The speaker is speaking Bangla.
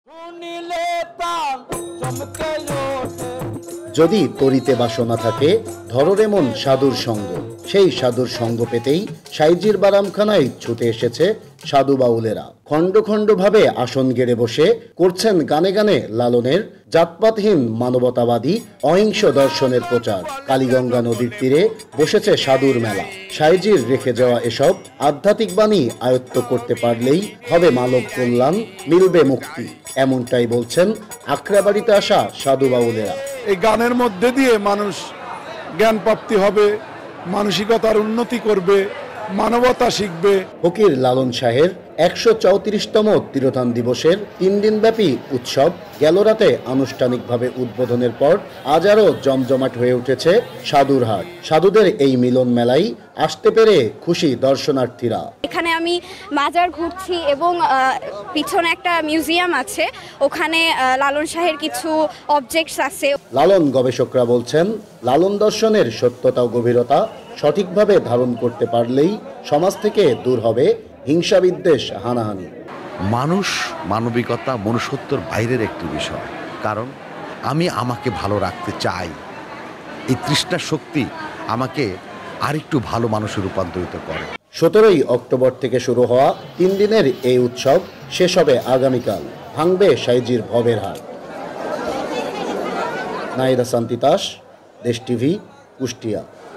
যদি তরিতে বাসনা থাকে ধরো মন সাধুর সঙ্গ, সেই সাধুর সঙ্গ পেতেই সাইজির বারামখানায় ছুটে এসেছে সাধু বাউলেরা। খণ্ড খণ্ড ভাবে আসন গেড়ে বসে করছেন গানে গানে লালনের জাতপাতহীন মানবতাবাদী অহিংস দর্শনের প্রচার। কালীগঙ্গা নদীর তীরে বসেছে সাধুর মেলা। সাইজির রেখে যাওয়া এসব আধ্যাত্মিক বাণী আয়ত্ত করতে পারলেই হবে মানব কল্যাণ, মিলবে মুক্তি, এমনটাই বলছেন আখড়াবাড়িতে আসা সাধু বাউলেরা। এই গানের মধ্যে দিয়ে মানুষ জ্ঞান প্রাপ্তি হবে, মানসিকতার উন্নতি করবে, মানবতা শিখবে। ফকির লালন শাহের ১৩৪তম তিরোধান দিবসের ৩ দিনব্যাপী উৎসব গেল রাতে আনুষ্ঠানিকভাবে উদ্বোধনের পর আজ আরও জমজমাট হয়ে উঠেছে সাধুর হাট। সাধুদের এই মিলন মেলায় আসতে পেরে খুশি দর্শনার্থীরা। এখানে আমি মাজার ঘুরছি এবং পিছনে একটা মিউজিয়াম আছে, ওখানে লালন শাহের কিছু অবজেক্টস আছে। লালন গবেষকরা বলছেন লালন দর্শনের সত্যতা ও গভীরতা সঠিকভাবে ধারণ করতে পারলেই সমাজ থেকে দূর হবে হিংসা বিদ্বেষ, হানাহানি। মানুষ মানবিকতা মনুষ্যত্বর বাইরের একটি বিষয়, কারণ আমি আমাকে ভালো রাখতে চাই। এই তৃষ্ণা শক্তি আমাকে আরেকটু ভালো মানুষে রূপান্তরিত করে। ১৭ই অক্টোবর থেকে শুরু হওয়া ৩ দিনের এই উৎসব শেষ হবে আগামীকাল। ভাঙবে সাইজির ভবের হাট। নাহিদ হাসান তিতাস, দেশ টিভি, কুষ্টিয়া।